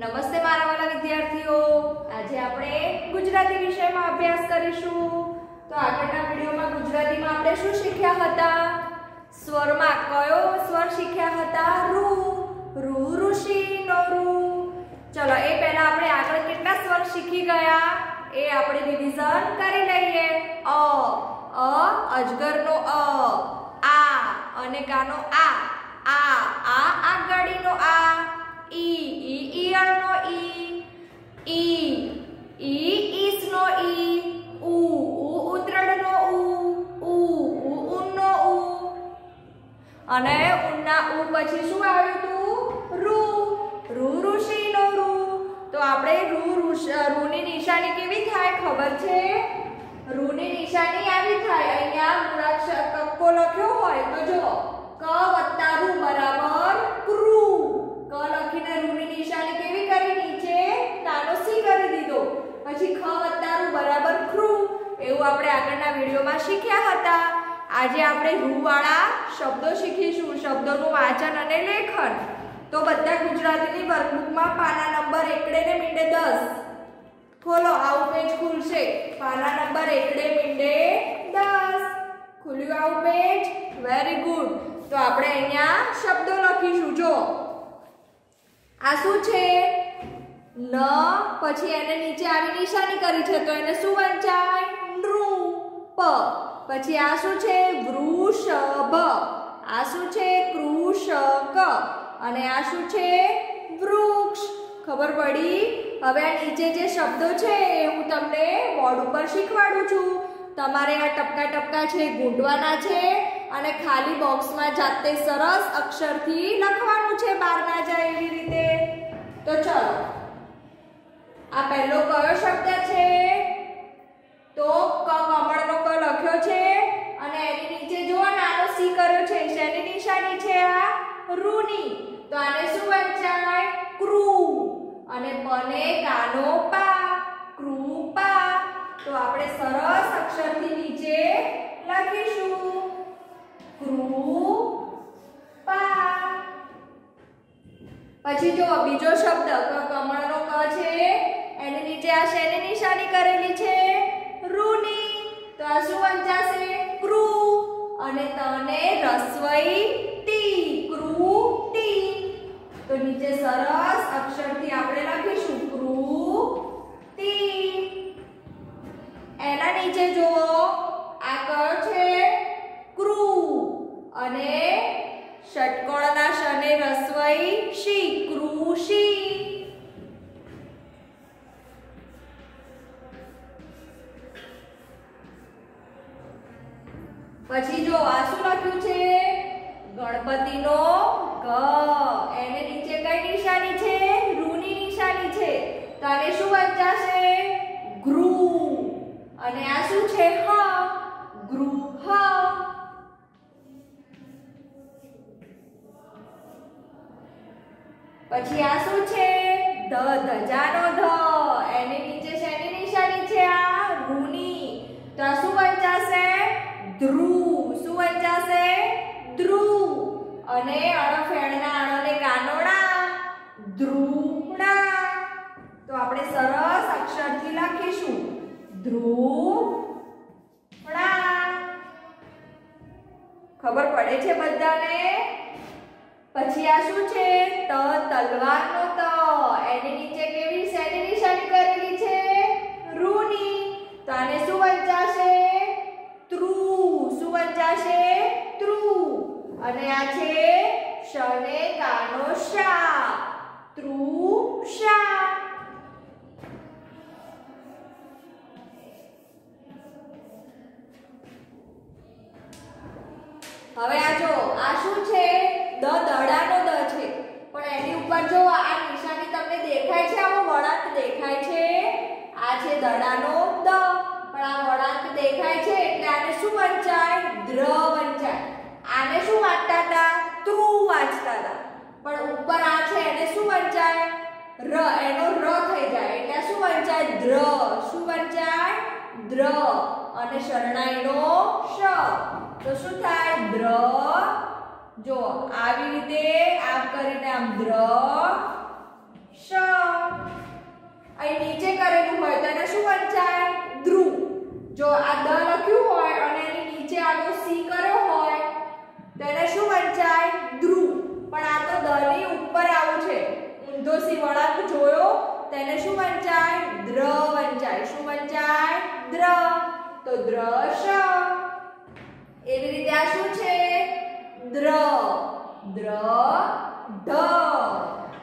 નમસ્તે મારા વાલા વિદ્યાર્થીઓ, આજે આપણે ગુજરાતી વિષયમાં અભ્યાસ કરીશું। તો આગળના વિડિયોમાં ગુજરાતીમાં આપણે શું શીખ્યા હતા? સ્વરમાં કયો સ્વર શીખ્યા હતા? રૂ, રૂ ઋષિ નો રૂ। ચલો એ પહેલા આપણે આગળ કેટલા સ્વર શીખી ગયા એ આપણે રિવિઝન કરી લઈએ। અ અજગરનો અ, આ અનેકાનો આ આગળીનો આ, ઈ ઈયળનો ઈ ઈસનો ઈ, ઉતરડનો ઊનનો ઉ, અને ઊનના ઉ પછી શું આવ્યું તું? રૂ, રૂ ઋષિનો રૂ। તો આપણે રૂની નિશાની કેવી થાય ખબર છે? રૂની નિશાની આવી થાય, અહીંયા મૂળાક્ષર કક્કો લખ્યો હોય તો જો ક વત્તા રૂ બરાબર ક્રૂ। ક લખીને રૂની નિશાની કેવી કરી? નીચે નાનો સી કરી દીધો, પછી ખ વત્તા રૂ બરાબર ક્રૂ। એવું આપણે આગળના વિડિયોમાં શીખ્યા હતા। આજે આપણે રૂ વાળા શબ્દો શીખીશું, શબ્દોનું વાંચન અને લેખન। તો બધા ગુજરાતીની વર્કબુકમાં પાના નંબર એકડે ને મીંડે 10 ખોલો, આવું પેજ ખુલશે। પાના નંબર એકડે મીંડે 10 ખુલ્યું આવું પેજ, વેરી ગુડ। તો આપણે અહીંયા શબ્દો લખીશું। જો આ શું છે? ન, પછી એને નીચે આવી નિશાની કરી છે તો એને શું વંચાય? નૃ। પ, પછી આ શું છે? વૃષભ। આ શું છે? કૃષક। અને આ શું છે? વૃક્ષ। ખબર પડી? હવે આ નીચે જે શબ્દો છે એ હું તમને બોર્ડ ઉપર શીખવાડું છું। તમારે આ ટપકા ટપકા છે ગૂંટવાના છે અને ખાલી બોક્સમાં જાતે સરસ અક્ષરથી લખવાનું છે, બહાર ના જાય એવી રીતે। તો ચલો, આ પહેલો કયો શબ્દ છે? તો ક કમળનો ક લખ્યો છે અને એની નીચે જો નાનો સી કર્યો છે, શેની નિશાની છે? આ રૂની। તો આને શું વંચાય? ક્રૂ। અને પને કાનો પા, કૃપા। તો આપણે સરસ અક્ષરથી નીચે લખીશું કૃપા। પછી જો બીજો શબ્દ કમળનો ક છે, એની નીચે આ શેની નિશાની કરેલી છે? રૂની। તો આ શું વંચાશે? ક્રૂ। અને તને રસ્વઈ ટી, કૃતિ। તો નીચે સરસ અક્ષરથી આપણે લખીશું કૃતિ। એના નીચે જુઓ આ કયો છે? ક્રૂ। અને ષટકોણના શને રસ્વઈ શી, કૃષિ। પછી જો આ શું લખ્યું છે? ગણપતિનો ગ, એને નીચે કઈ નિશાની છે? રૂની નિશાની છે। તો આને શું વંચાશે? ગૃહ। અને આ શું છે? હ, ગૃહ। પછી આ શું છે? ધજાનો ધ, એની નીચે શેની નિશાની છે? આ રૂની। તો આ શું વંચાશે? ધ્રુવ। શું વંચાશે? ધ્રુવ। અને અણફેણના અણને કાનોડા, ધ્રુવડા। તો આપણે સરસ અક્ષરથી લખીશું ધ્રુવડા। ખબર પડે છે બધાને? પછી આ શું છે? ત તલવારનો ત, એની નીચે કેવી શેની નિશાની કરેલી છે? રૂની। તો આને શું વંચાશે? ત્રુ। શું વંચાશે? ત્રુ। અને આ છે શને કાનો શા, તૃષા। હવે આ જો આ શું છે? દડાનો દ છે, પણ એની ઉપર જો આ નિશાની તમને દેખાય છે, આવો વળાંક દેખાય છે, આ છે દડાનો દ, પણ આ વળાંક દેખાય છે એટલે આને શું વંચાય? દ્ર વંચાય। આને શું વાંચતા હતા? ત્રુ વાંચતા હતા, પણ ઉપર આ છે એને શું વંચાય? ર, એનો ર થઈ જાય એટલે શું વંચાય? દ્ર। શું વંચાય? દ્ર। અને શરણાઈનો શ, તો શું થાય? દ્ર। જો આવી રીતે આમ કરીને આમ દ્ર શ। અહીં નીચે કરેલું હોય તો એને શું વંચાય? ધ્રુવ. જો આ દ લખ્યું હોય અને એની નીચે આનો સી કર્યો હોય તો એને શું વંચાય? ધ્રુવ. પણ આ તો દ ની ઉપર આવું છે, ઊંધો સી વળાંક જોયો તો એને શું વંચાય? દ્ર વંચાય. શું વંચાય? દ્ર. તો દ્રશ. એવી રીતે આ શું છે? દ્ર. દ્ર ઢ.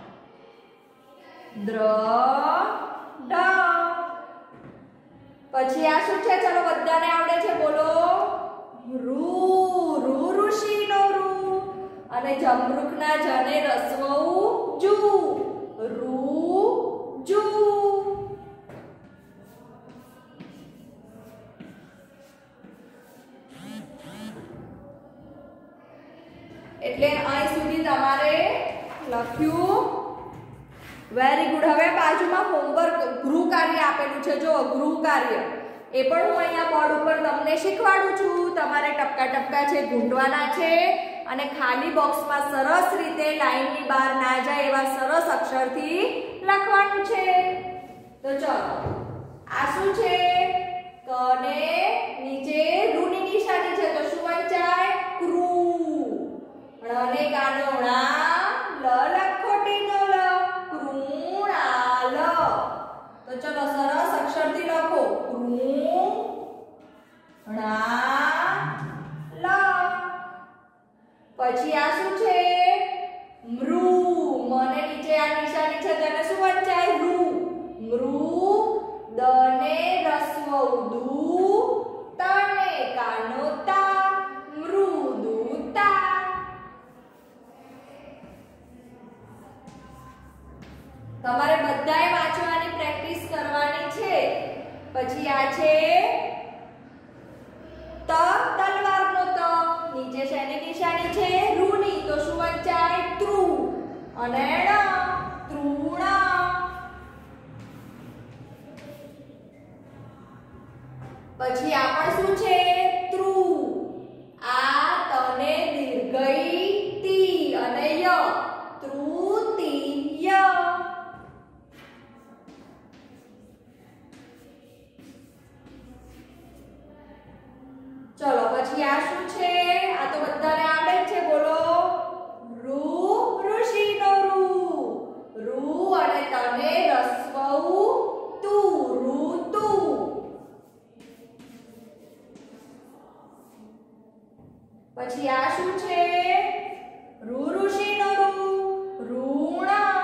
દ્ર ઢ. પછી આ શું છે? ચલો બધાને આવડે છે, બોલો. રૂ. રૂ ઋષિનો રૂ. અને જમરૂખના જને રસ્વ જુ. રૂ જુ. એટલે અહીં સુધી તમારે લખ્યું. Very good. હવે બાજુમાં હોમવર્ક ગૃહ કાર્ય આપેલું છે, જો ગૃહ કાર્ય એ પણ હું અહીંયા બોર્ડ ઉપર તમને શીખવાડું છું. તમારે ટપકા ટપકા છે ગૂંથવાના છે અને ખાલી બોક્સમાં સરસ રીતે લાઈનની બહાર ના જાય એવા સરસ અક્ષરથી લખવાનું છે. તો ચલો આ શું છે? ક ને નીચે રૂની નિશાની છે તો શું વંચાય? ક્રૂ. ણ ને કાનો ણા, લ લખોટીનો લ, કૃણાલ. તો ચલો સરસ અક્ષરથી લખો. કૃણાલ. પછી આ શું છે? મૃ. મને નીચે આ નિશાની છે તેને શું વંચાય? રૂ. મૃ. દ ને રસ્વ દુ, ત ને કાનો તા, મૃદુતા. તમારે બધાએ વાંચવાની પ્રેક્ટિસ કરવાની છે. પછી આ છે ત, તલવારનો ત. નીચે શેની નિશાની છે? રૂની. તો શું વંચાય? ત્રુ. અને ણ, તૃણ. પછી આ પણ શું છે? ત્રુ. આ તને દીર્ઘઈ તી અને ય, તૃતીય. ચલો પછી આ શું છે? આ તો બધાને આવડે જ છે, બોલો. રૂ ઋષિનો રૂ. રૂ અને તને રસ્વ તુ, ઋતુ. પછી આ શું છે? રૂ ઋષિનો રૂ. ઋણ.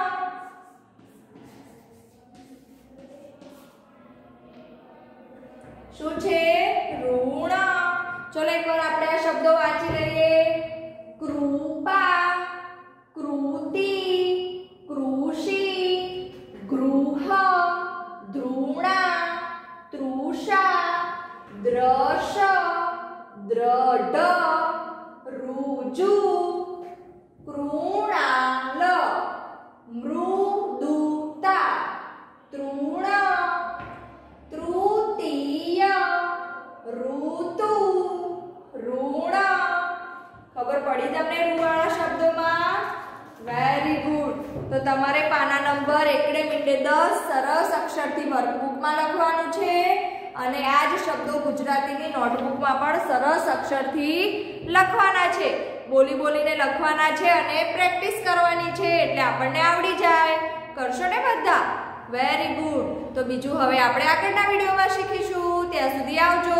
શું છે? ઋણ. ચલો એકવાર આપણે આ શબ્દો વાંચી લઈએ. કૃપા, કૃતિ, કૃષિ, ગૃહ, ધૃણા, તૃષા, દ્રશ, દ્રઢ, ઋજુ, કૃણાલ, મૃદુતા, તૃણ, તૃતીય, ઋતુ, ઋણ. ખબર પડી તમને રૂવાળા શબ્દોમાં? Very good. તો તમારે પાના નંબર 1-10 સરસ અક્ષરથી વર્કબુકમાં લખવાનું છે અને આ જ શબ્દો ગુજરાતીની નોટબુકમાં પણ સરસ અક્ષરથી લખવાના છે. બોલી બોલીને લખવાના છે અને પ્રેક્ટિસ કરવાની છે એટલે આપણને આવડી જાય. કરશો ને બધા? Very good. તો બીજું હવે આપણે આગળના વિડીયોમાં શીખીશું. ત્યાં સુધી આવજો.